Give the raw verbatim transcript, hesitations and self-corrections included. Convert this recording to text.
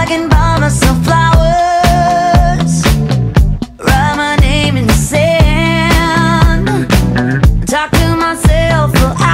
I can buy myself flowers, write my name in the sand, talk to myself for hours.